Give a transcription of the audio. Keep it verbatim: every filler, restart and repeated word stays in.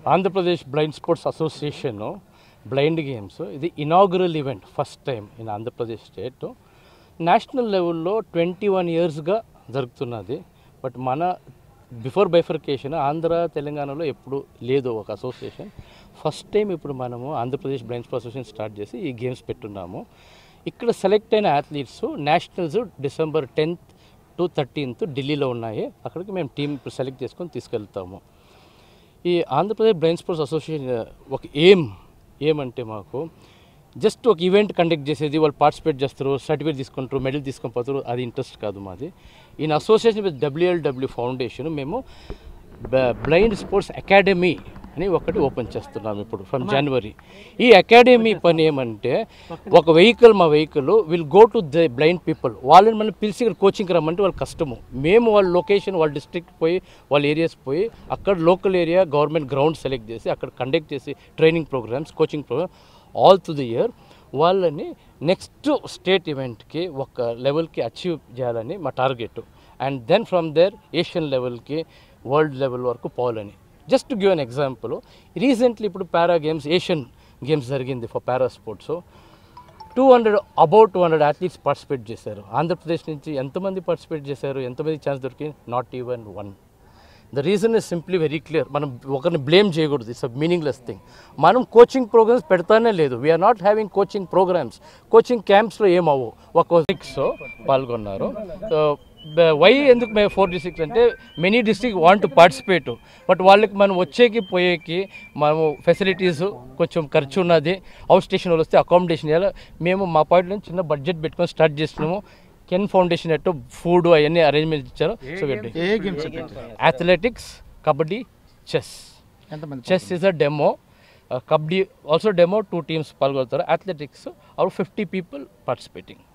Andhra Pradesh Blind Sports Association blind games ఇది inaugural event first time in Andhra Pradesh state national లెవెల్లో twenty one ఇయర్స్గా జరుగుతున్నది. But మన before bifurcation Andhra తెలంగాణలో ఎప్పుడు లేదు ఒక అసోసియేషన్. ఫస్ట్ టైం ఇప్పుడు మనము Andhra Pradesh blind sports association start చేసి ఈ గేమ్స్ పెట్టున్నాము. ఇక్కడ సెలెక్ట్ అయిన athletes nationals December tenth to thirteenth ఢిల్లీలో ఉన్నాయి. అక్కడికి మేము టీం సెలెక్ట్ చేసుకొని తీసుకెళ్తాము. ఈ ఆంధ్రప్రదేశ్ బ్లైండ్ స్పోర్ట్స్ అసోసియేషన్ ఒక ఎయిమ్ ఏమంటే మాకు జస్ట్ ఒక ఈవెంట్ కండక్ట్ చేసేది, వాళ్ళు పార్టిసిపేట్ చేస్తారు, సర్టిఫికేట్ తీసుకుంటారు, మెడల్ తీసుకొని పోతారు, అది ఇంట్రెస్ట్ కాదు మాది. ఈయన అసోసియేషన్ విత్ డబ్ల్యూఎల్డబ్ల్యూ ఫౌండేషన్ మేము బ్లైండ్ స్పోర్ట్స్ అకాడమీ అని ఒకటి ఓపెన్ చేస్తున్నాం ఇప్పుడు ఫ్రమ్ జనవరి. ఈ అకాడమీ పని ఏమంటే ఒక వెహికల్ మా vehicle will go to the blind people, వాళ్ళని మనం పిలిచి ఇక్కడ కోచింగ్కి రమ్మంటే వాళ్ళ కష్టము. మేము వాళ్ళ లొకేషన్ వాళ్ళ డిస్ట్రిక్ట్ పోయి వాళ్ళ ఏరియాస్ పోయి అక్కడ local area government ground select చేసి అక్కడ కండక్ట్ చేసి training programmes, coaching programme all through the year వాళ్ళని నెక్స్ట్ స్టేట్ ఈవెంట్కి ఒక లెవెల్కి అచీవ్ చేయాలని మా target. And then from there Asian లెవెల్కి వరల్డ్ లెవెల్ వరకు పోవాలని. Just give an example, recently ఇప్పుడు పారా గేమ్స్ ఏషియన్ గేమ్స్ జరిగింది for para sports. Two hundred about two hundred athletes participate చేశారు. ఆంధ్రప్రదేశ్ నుంచి ఎంతమంది పార్టిసిపేట్ చేశారు, ఎంతమంది ఛాన్స్ దొరికింది? Not even one. The reason is simply very clear. మనం ఒకరిని బ్లేమ్ చేయకూడదు, ఇట్స్ అ మీనింగ్లెస్ థింగ్. మనం కోచింగ్ ప్రోగ్రామ్స్ పెడతానే లేదు. We're not having coaching programs. Coaching క్యాంప్స్లో ఏమవు ఒక సిక్స్ పాల్గొన్నారు. వై ఎందుకు మేము ఫోర్ డిస్ట్రిక్ట్స్ అంటే many district want to participate, but వాళ్ళకి మనం వచ్చేకి పోయేకి మనము ఫెసిలిటీస్ కొంచెం ఖర్చు ఉన్నది. అవుట్ స్టేషన్ వాళ్ళు వస్తే అకామిడేషన్ చేయాలి. మేము మా పాయింట్ నుంచి చిన్న బడ్జెట్ పెట్టుకొని స్టార్ట్ చేసినాము. కెన్ ఫౌండేషన్ ఎట్టు ఫుడ్ అవన్నీ అరేంజ్మెంట్ ఇచ్చారు. So athletics, kabaddi, chess. Chess is a demo, kabaddi also demo, two teams పాల్గొడతారు. Athletics are fifty people participating.